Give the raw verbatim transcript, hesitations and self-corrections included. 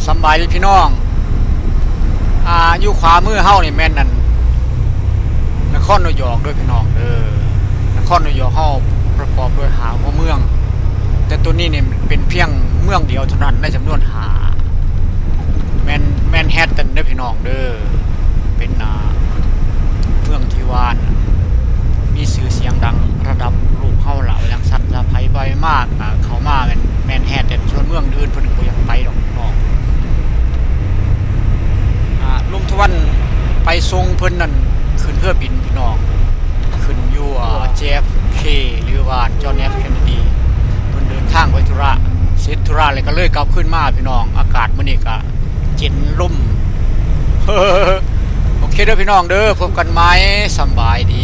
สบายดีพี่น้องอ่าอยู่ขวามือเฮานี่แม่นนั่นนครนิวยอร์กด้วยพี่น้องเด้อนครนิวยอร์กเฮาประกอบด้วยหาหัวเมืองแต่ตัวนี้เนี่ยเป็นเพียงเมืองเดียวเท่านั้นในจำนวนหาแมนแมนแฮตตันเด้อพี่น้องเด้อเป็นอ่าเมืองที่ว่านมีชื่อเสียงดังระดับลูกเฮาเหล่าอย่างสัตว์สะไผไปมากอ่าเขามาแมนแมนแฮตแต่ส่วนเมืองอื่นเพิ่นบ่อยากไปดอกพี่น้องอ่าลุงทวันไปทรงเพิ่นนั่นขึ้นเครื่องบินพี่น้องขึ้นอยู่อ่า เจ เอฟ เค หรือว่าจอห์น เอฟ เคนเนดีเพิ่นเดินทางไปธุระเสร็จธุระเลยก็เลยกลับขึ้นมาพี่น้องอากาศมื้อนี้ก็เย็นลมโอเคเด้อพี่น้องเด้อพบกันไหมสบายดี